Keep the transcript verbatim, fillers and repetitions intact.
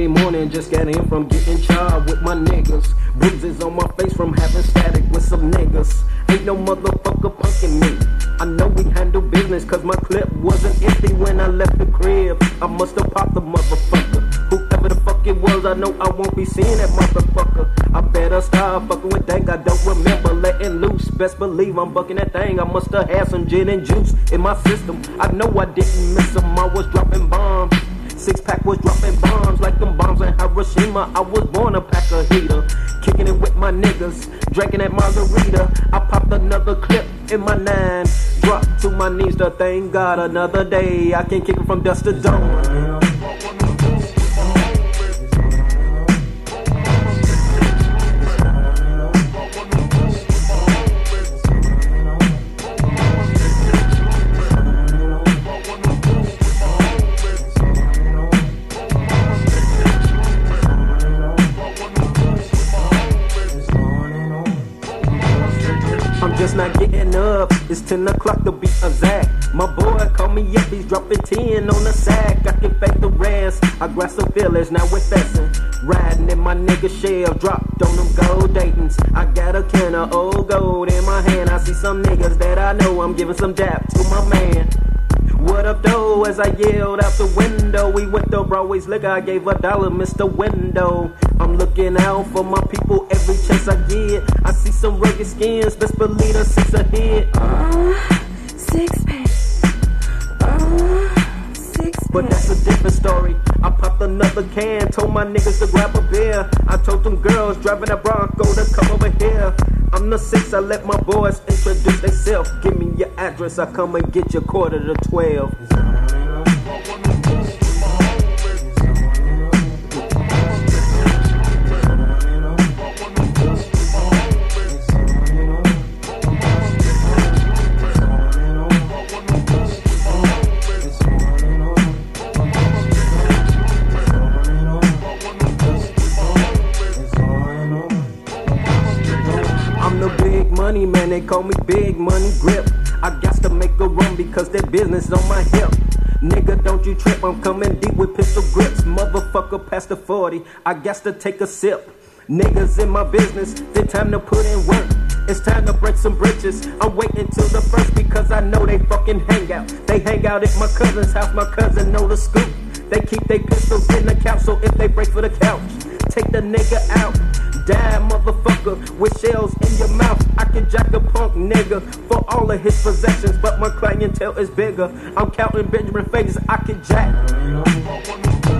morning, just got in from getting charged with my niggas. Bruises on my face from having static with some niggas. Ain't no motherfucker punking me. I know we handle business cause my clip wasn't empty when I left the crib. I must've popped the motherfucker. Whoever the fuck it was, I know I won't be seeing that motherfucker. I better start fucking with things I don't remember letting loose. Best believe I'm bucking that thing. I must've had some gin and juice in my system. I know I didn't miss them. I was dropping bombs. Six pack was dropping bombs like them bombs in Hiroshima. I was born a pack a heater. Kicking it with my niggas, drinking that margarita. I popped another clip in my nine. Dropped to my knees to thank God another day. I can kick it from dusk to dawn. I'm just not getting up, it's ten o'clock to be exact. My boy called me up, he's dropping ten on the sack. I can fake the rest, I grab some feelers, now we're fessin'. Riding in my nigga shell, dropped on them gold Daytons. I got a can of old gold in my hand. I see some niggas that I know, I'm giving some dap to my man. What up though, as I yelled out the window. We went to Broadway's liquor, I gave a dollar, Mister Window. I'm looking out for my people every chance I get. I see some rugged skins, best believe the six ahead. Uh, six pack. Uh, six pack. But that's a different story. I popped another can, told my niggas to grab a beer. I told them girls driving a Bronco to come over here. I'm the six, I let my boys introduce themselves. Give me your address, I come and get you quarter to twelve. I'm the big money man, they call me Big Money Grip. I got to make a run because that business on my hip. Nigga, don't you trip, I'm coming deep with pistol grips. Motherfucker past the forty, I got to take a sip. Niggas in my business, then time to put in work. It's time to break some bridges. I'm waiting till the first because I know they fucking hang out. They hang out at my cousin's house, my cousin know the scoop. They keep their pistols in the couch, so if they break for the couch, take the nigga out. Die, motherfucker, with shells in your mouth. I can jack a punk nigga for all of his possessions, but my clientele is bigger. I'm counting Benjamin Fages, I can jack.